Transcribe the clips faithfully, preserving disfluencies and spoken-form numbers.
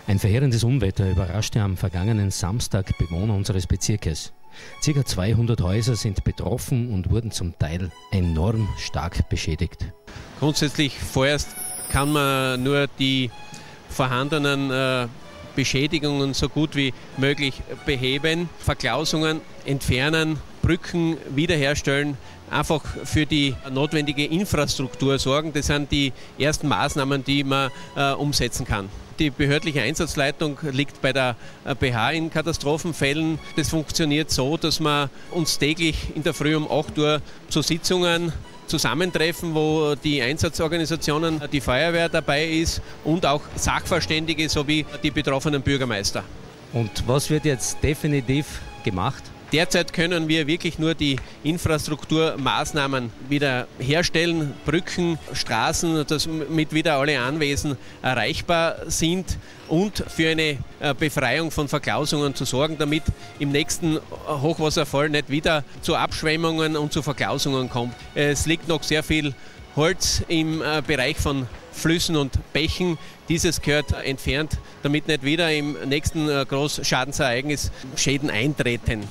Ein verheerendes Unwetter überraschte am vergangenen Samstag Bewohner unseres Bezirkes. Circa zweihundert Häuser sind betroffen und wurden zum Teil enorm stark beschädigt. Grundsätzlich vorerst kann man nur die vorhandenen äh, Beschädigungen so gut wie möglich beheben, Verklausungen entfernen, Brücken wiederherstellen, einfach für die notwendige Infrastruktur sorgen. Das sind die ersten Maßnahmen, die man äh, umsetzen kann. Die behördliche Einsatzleitung liegt bei der B H in Katastrophenfällen. Das funktioniert so, dass wir uns täglich in der Früh um acht Uhr zu Sitzungen zusammentreffen, wo die Einsatzorganisationen, die Feuerwehr dabei ist und auch Sachverständige sowie die betroffenen Bürgermeister. Und was wird jetzt definitiv gemacht? Derzeit können wir wirklich nur die Infrastrukturmaßnahmen wieder herstellen, Brücken, Straßen, damit wieder alle Anwesen erreichbar sind und für eine Befreiung von Verklausungen zu sorgen, damit im nächsten Hochwasserfall nicht wieder zu Abschwemmungen und zu Verklausungen kommt. Es liegt noch sehr viel Holz im Bereich von Flüssen und Bächen. Dieses gehört entfernt, damit nicht wieder im nächsten Großschadensereignis Schäden eintreten.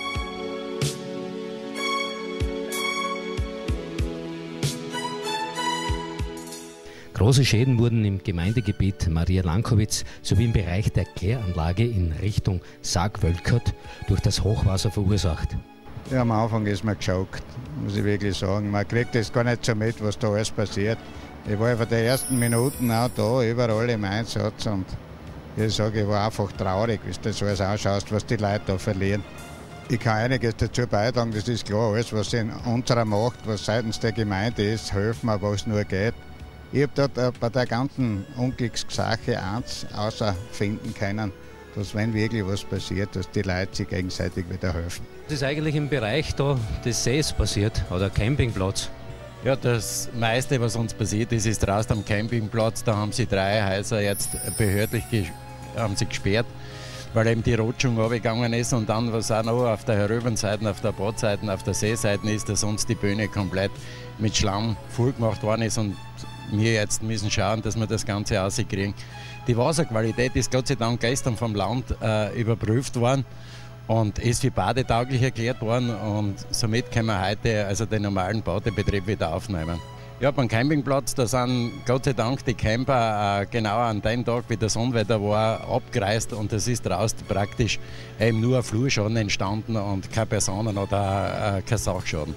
Große Schäden wurden im Gemeindegebiet Maria Lankowitz sowie im Bereich der Kläranlage in Richtung Sargwölkert durch das Hochwasser verursacht. Ja, am Anfang ist man geschockt, muss ich wirklich sagen. Man kriegt das gar nicht so mit, was da alles passiert. Ich war von den ersten Minuten auch da, überall im Einsatz, und ich sage, ich war einfach traurig, wie du das alles ausschaust, was die Leute da verlieren. Ich kann einiges dazu beitragen, das ist klar, alles was in unserer Macht, was seitens der Gemeinde ist, helfen wir, was nur geht. Ich habe dort bei der ganzen Unglückssache eins außer finden können, dass wenn wirklich was passiert, dass die Leute sich gegenseitig wieder helfen. Das ist eigentlich im Bereich da des Sees passiert, oder Campingplatz? Ja, das meiste, was uns passiert ist, ist draußen am Campingplatz. Da haben sie drei Häuser jetzt behördlich haben sie gesperrt, weil eben die Rutschung runtergegangen ist. Und dann, was auch noch auf der Herübenseite, auf der Badseite, auf der Seeseite ist, dass uns die Bühne komplett mit Schlamm vollgemacht worden ist. Und wir jetzt müssen schauen, dass wir das Ganze rauskriegen. Die Wasserqualität ist Gott sei Dank gestern vom Land äh, überprüft worden und ist für badetauglich erklärt worden, und somit können wir heute also den normalen Badebetrieb wieder aufnehmen. Ja, beim Campingplatz, da sind Gott sei Dank die Camper äh, genau an dem Tag, wie das Unwetter war, abgereist, und es ist draußen praktisch eben nur ein Flurschaden entstanden und keine Personen oder äh, kein Sachschaden.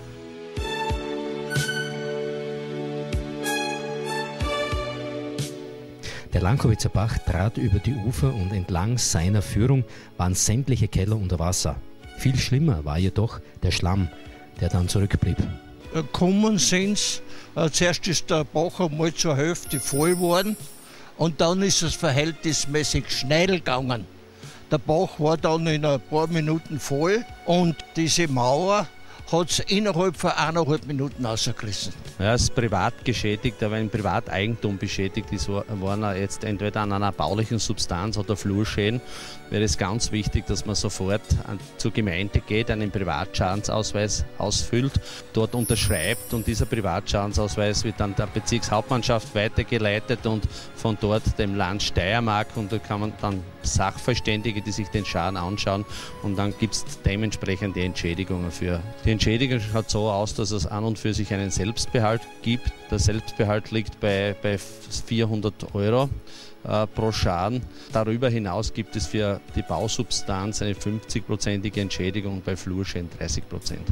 Der Lankowitzer Bach trat über die Ufer und entlang seiner Führung waren sämtliche Keller unter Wasser. Viel schlimmer war jedoch der Schlamm, der dann zurückblieb. Common Sense, zuerst ist der Bach einmal zur Hälfte voll geworden und dann ist es verhältnismäßig schnell gegangen. Der Bach war dann in ein paar Minuten voll und diese Mauer hat es innerhalb von eineinhalb Minuten rausgerissen. Er ist privat geschädigt, aber ein Privateigentum beschädigt ist, waren er jetzt entweder an einer baulichen Substanz oder Flurschäden. Wäre es ganz wichtig, dass man sofort an, zur Gemeinde geht, einen Privatschadensausweis ausfüllt, dort unterschreibt, und dieser Privatschadensausweis wird dann der Bezirkshauptmannschaft weitergeleitet und von dort dem Land Steiermark, und da kann man dann Sachverständige, die sich den Schaden anschauen, und dann gibt es dementsprechend die Entschädigungen für. Die Entschädigung schaut so aus, dass es an und für sich einen Selbstbehalt gibt. Der Selbstbehalt liegt bei, bei vierhundert Euro äh, pro Schaden. Darüber hinaus gibt es für die Bausubstanz eine fünfzig-prozentige Entschädigung, bei Flurschäden dreißig Prozent.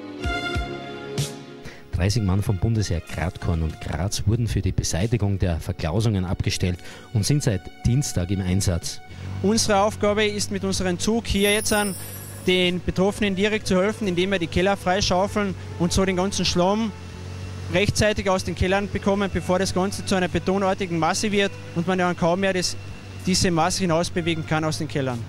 dreißig Mann vom Bundesheer Gradkorn und Graz wurden für die Beseitigung der Verklausungen abgestellt und sind seit Dienstag im Einsatz. Unsere Aufgabe ist, mit unserem Zug hier jetzt an den Betroffenen direkt zu helfen, indem wir die Keller freischaufeln und so den ganzen Schlamm rechtzeitig aus den Kellern bekommen, bevor das Ganze zu einer betonartigen Masse wird und man dann kaum mehr das, diese Masse hinausbewegen kann aus den Kellern.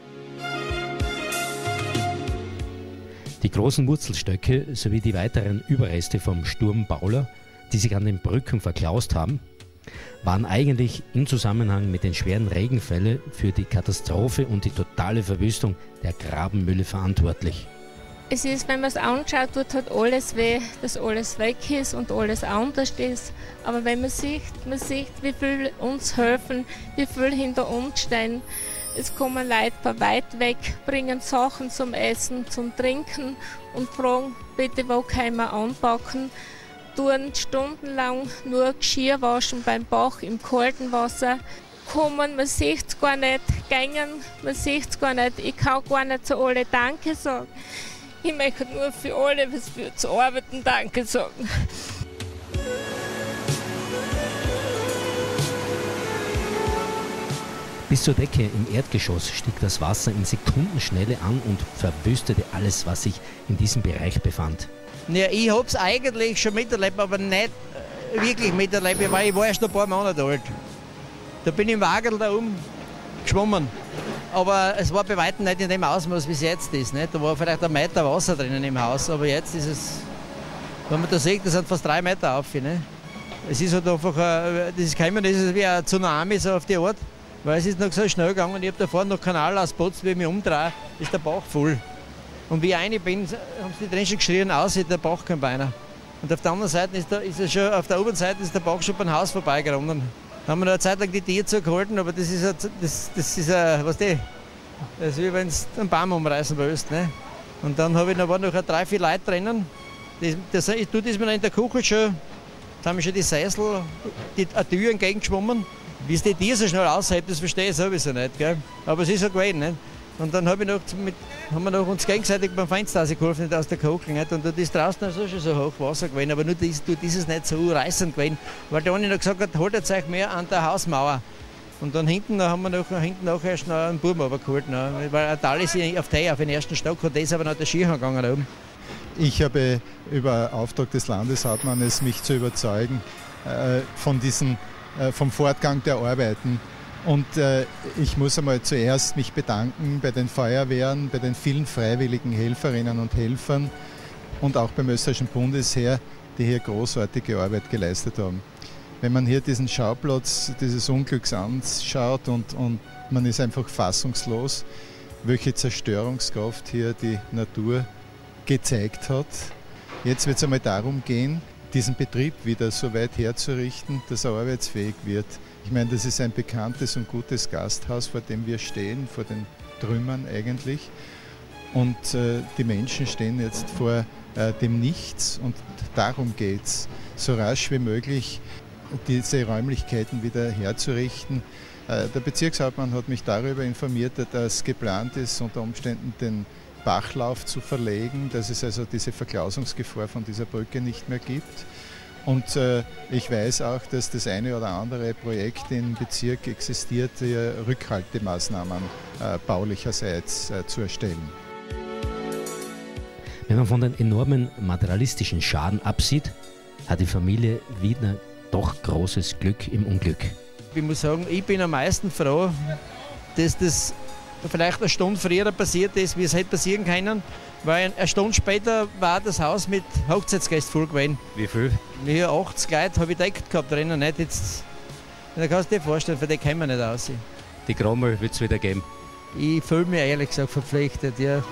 Die großen Wurzelstöcke sowie die weiteren Überreste vom Sturm Paula, die sich an den Brücken verklaust haben, waren eigentlich im Zusammenhang mit den schweren Regenfällen für die Katastrophe und die totale Verwüstung der Grabenmühle verantwortlich. Es ist, wenn man es anschaut, tut halt alles weh, dass alles weg ist und alles anders ist. Aber wenn man sieht, man sieht, wie viel uns helfen, wie viel hinter uns stehen. Es kommen Leute von weit weg, bringen Sachen zum Essen, zum Trinken und fragen, bitte, wo können wir anpacken? Tun stundenlang nur Geschirr waschen beim Bach im kalten Wasser. Kommen, man sieht es gar nicht, gängen, man sieht es gar nicht. Ich kann gar nicht zu alle Danke sagen. Ich möchte nur für alle, was wir zu arbeiten, Danke sagen. Bis zur Decke im Erdgeschoss stieg das Wasser in Sekundenschnelle an und verwüstete alles, was sich in diesem Bereich befand. Ja, ich habe es eigentlich schon miterlebt, aber nicht wirklich miterlebt, weil ich war erst noch ein paar Monate alt. Da bin ich im Wagel da oben geschwommen. Aber es war bei weitem nicht in dem Ausmaß, wie es jetzt ist. Nicht? Da war vielleicht ein Meter Wasser drinnen im Haus, aber jetzt ist es, wenn man da sieht, das sind fast drei Meter auf. Nicht? Es ist halt einfach, ein, das ist kein, das ist wie ein Tsunami so auf die Art, weil es ist noch so schnell gegangen. Ich habe da vorne noch Kanal ausputzt, wie ich mich umdrehe, ist der Bach voll. Und wie ich rein bin, haben sie die drin schon geschrien, aus, der Bach kein Beiner. Und auf der anderen Seite ist, der, ist er schon, auf der oberen Seite ist der Bach schon beim Haus vorbeigerannt. Da haben wir noch eine Zeit lang die Tiere zugehalten, aber das ist, ein, das, das ist ein, was die, das ist wie wenn du einen Baum umreißen willst. Ne? Und dann habe ich noch, waren noch drei, vier Leute drinnen. Das, das, ich tue das mir in der Küche schon, da haben wir schon die Sessel, die eine Tür entgegengeschwommen. Wie es die Tiere so schnell aushebt, das verstehe ich sowieso nicht. Gell? Aber es ist so gewesen. Nicht? Und dann hab ich noch mit, haben wir noch uns gegenseitig beim Fenster rausgeholfen, nicht aus der Küche. Nicht? Und da ist draußen also schon so hoch Wasser gewesen, aber nur das, du, das ist nicht so reißend gewesen. Weil der eine noch gesagt hat, haltet euch mehr an der Hausmauer. Und dann hinten da haben wir noch, hinten noch erst noch einen Buben runtergeholt. Weil ein Tal ist auf der, auf den ersten Stock, und der ist aber noch der Skier gegangen da oben. Ich habe über Auftrag des Landeshauptmannes mich zu überzeugen äh, von diesen, äh, vom Fortgang der Arbeiten. Und äh, ich muss einmal zuerst mich bedanken bei den Feuerwehren, bei den vielen freiwilligen Helferinnen und Helfern und auch beim österreichischen Bundesheer, die hier großartige Arbeit geleistet haben. Wenn man hier diesen Schauplatz dieses Unglücks anschaut und, und man ist einfach fassungslos, welche Zerstörungskraft hier die Natur gezeigt hat. Jetzt wird es einmal darum gehen, diesen Betrieb wieder so weit herzurichten, dass er arbeitsfähig wird. Ich meine, das ist ein bekanntes und gutes Gasthaus, vor dem wir stehen, vor den Trümmern eigentlich. Und äh, die Menschen stehen jetzt vor äh, dem Nichts und darum geht es, so rasch wie möglich diese Räumlichkeiten wieder herzurichten. Äh, der Bezirkshauptmann hat mich darüber informiert, dass geplant ist, unter Umständen den Bachlauf zu verlegen, dass es also diese Verklausungsgefahr von dieser Brücke nicht mehr gibt. Und äh, ich weiß auch, dass das eine oder andere Projekt im Bezirk existiert, hier Rückhaltemaßnahmen äh, baulicherseits äh, zu erstellen. Wenn man von den enormen materialistischen Schaden absieht, hat die Familie Wiedner doch großes Glück im Unglück. Ich muss sagen, ich bin am meisten froh, dass das vielleicht eine Stunde früher passiert ist, wie es hätte passieren können. Weil eine Stunde später war das Haus mit Hochzeitsgästen voll gewesen. Wie viel? Ja, achtzig Leute habe ich deckt gehabt drinnen. Nicht jetzt, da kannst du dir vorstellen, für die können wir nicht aussehen. Die Grommel wird es wieder geben? Ich fühle mich ehrlich gesagt verpflichtet, ja.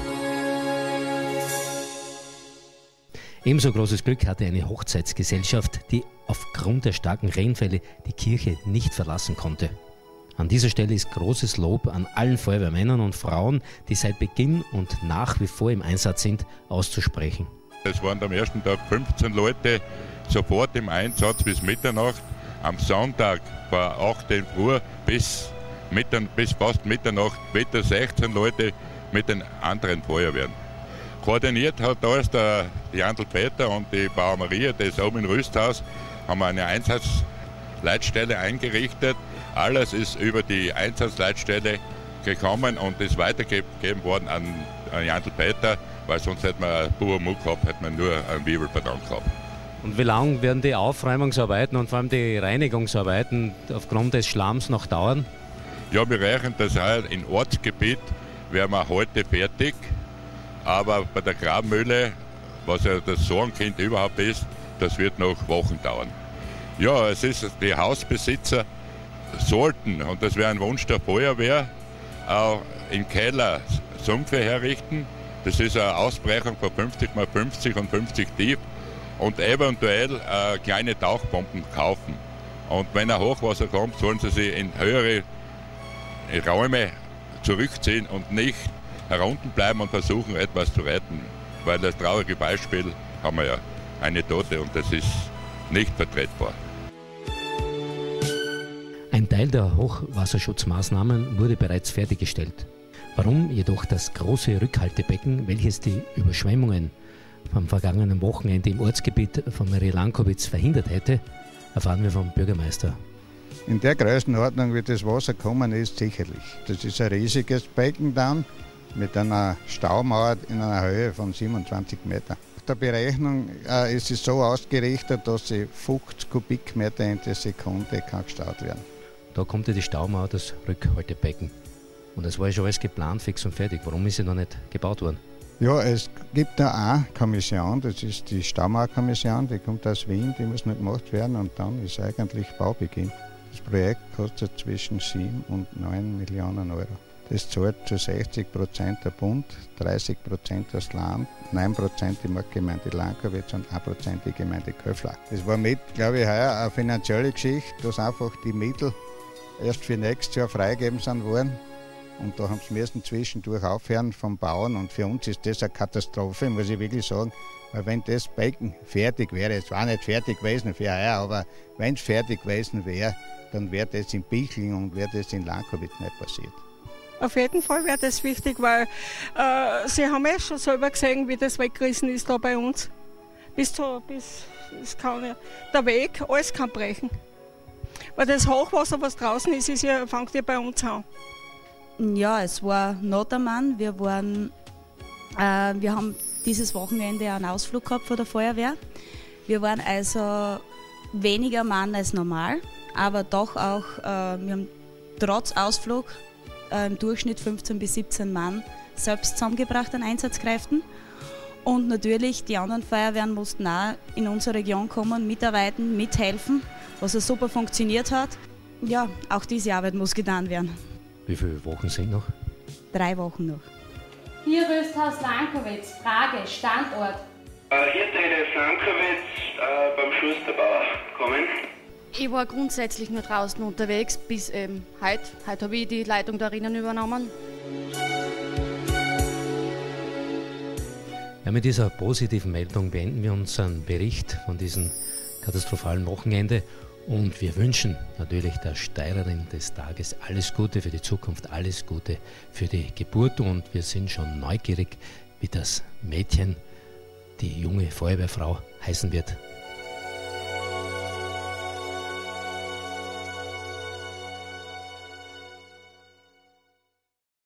Ebenso großes Glück hatte eine Hochzeitsgesellschaft, die aufgrund der starken Regenfälle die Kirche nicht verlassen konnte. An dieser Stelle ist großes Lob an allen Feuerwehrmännern und Frauen, die seit Beginn und nach wie vor im Einsatz sind, auszusprechen. Es waren am ersten Tag fünfzehn Leute sofort im Einsatz bis Mitternacht. Am Sonntag war acht Uhr früh bis, Mittern, bis fast Mitternacht wieder sechzehn Leute mit den anderen Feuerwehren. Koordiniert hat alles der Jandl Peter und die Bauer Maria, das oben im Rüsthaus, haben eine Einsatzleitstelle eingerichtet. Alles ist über die Einsatzleitstelle gekommen und ist weitergegeben worden an, an Jandl Peter, weil sonst hätte man einen pure Muck gehabt, hätte man nur einen Wirbelbeton gehabt. Und wie lange werden die Aufräumungsarbeiten und vor allem die Reinigungsarbeiten aufgrund des Schlamms noch dauern? Ja, wir rechnen das halt im Ortsgebiet, wären wir heute fertig, aber bei der Grabmühle, was ja das Sorgenkind überhaupt ist, das wird noch Wochen dauern. Ja, es ist, die Hausbesitzer sollten, und das wäre ein Wunsch der Feuerwehr, auch im Keller Sümpfe herrichten, Das ist eine Ausbrechung von fünfzig mal fünfzig und fünfzig tief und eventuell äh, kleine Tauchpumpen kaufen. Und wenn ein Hochwasser kommt, sollen sie sich in höhere Räume zurückziehen und nicht herunten bleiben und versuchen, etwas zu retten. Weil das traurige Beispiel haben wir ja, eine Tote, und das ist nicht vertretbar. Ein Teil der Hochwasserschutzmaßnahmen wurde bereits fertiggestellt. Warum jedoch das große Rückhaltebecken, welches die Überschwemmungen vom vergangenen Wochenende im Ortsgebiet von Maria Lankowitz verhindert hätte, erfahren wir vom Bürgermeister. In der Größenordnung, wie das Wasser kommen ist, sicherlich. Das ist ein riesiges Becken dann mit einer Staumauer in einer Höhe von siebenundzwanzig Meter. Auf der Berechnung äh, ist es so ausgerichtet, dass sie fünfzig Kubikmeter in der Sekunde kann gestaut werden. Da kommt ja die Staumauer, das Rückhaltebecken. Und das war ja schon alles geplant, fix und fertig. Warum ist sie noch nicht gebaut worden? Ja, es gibt da eine Kommission, das ist die Staumauerkommission, die kommt aus Wien, die muss noch gemacht werden und dann ist eigentlich Baubeginn. Das Projekt kostet zwischen sieben und neun Millionen Euro. Das zahlt zu sechzig Prozent der Bund, dreißig Prozent das Land, neun Prozent die Marktgemeinde Lankowitz und ein Prozent die Gemeinde Köflach. Das war mit, glaube ich, heuer eine finanzielle Geschichte, dass einfach die Mittel erst für nächstes Jahr freigegeben sind worden. Und da haben sie müssen zwischendurch aufhören vom Bauen. Und für uns ist das eine Katastrophe, muss ich wirklich sagen. Weil wenn das Becken fertig wäre, es war nicht fertig gewesen für heuer, aber wenn es fertig gewesen wäre, dann wäre das in Pichling und wäre das in Lankowitz nicht passiert. Auf jeden Fall wäre das wichtig, weil äh, Sie haben ja schon selber gesehen, wie das weggerissen ist da bei uns. Bis zu, bis, es kann ja, der Weg, alles kann brechen. Weil das Hochwasser, was draußen ist, ist ja, fängt ja bei uns an. Ja, es war not am Mann. Wir, waren, äh, wir haben dieses Wochenende einen Ausflug gehabt von der Feuerwehr. Wir waren also weniger Mann als normal, aber doch auch, äh, wir haben trotz Ausflug äh, im Durchschnitt fünfzehn bis siebzehn Mann selbst zusammengebracht an Einsatzkräften. Und natürlich, die anderen Feuerwehren mussten auch in unsere Region kommen, mitarbeiten, mithelfen, was ja super funktioniert hat. Ja, auch diese Arbeit muss getan werden. Wie viele Wochen sind noch? Drei Wochen noch. Hier Rösthaus Lankowitz, Frage, Standort. Äh, hier Trainer Lankowitz äh, beim Schusterbauer kommen. Ich war grundsätzlich nur draußen unterwegs, bis eben heute. Heute habe ich die Leitung da drinnen übernommen. Ja, mit dieser positiven Meldung beenden wir unseren Bericht von diesem katastrophalen Wochenende. Und wir wünschen natürlich der Steirerin des Tages alles Gute für die Zukunft, alles Gute für die Geburt. Und wir sind schon neugierig, wie das Mädchen, die junge Feuerwehrfrau, heißen wird.